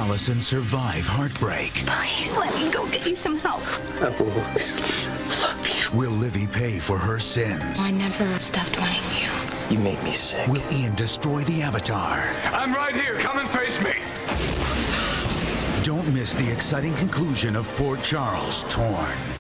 Allison survive heartbreak? Please let me go get you some help. I will always love you. Will Livy pay for her sins? I never stopped wanting you. You make me sick. Will Ian destroy the Avatar? I'm right here. Come and face me. Don't miss the exciting conclusion of Port Charles Torn.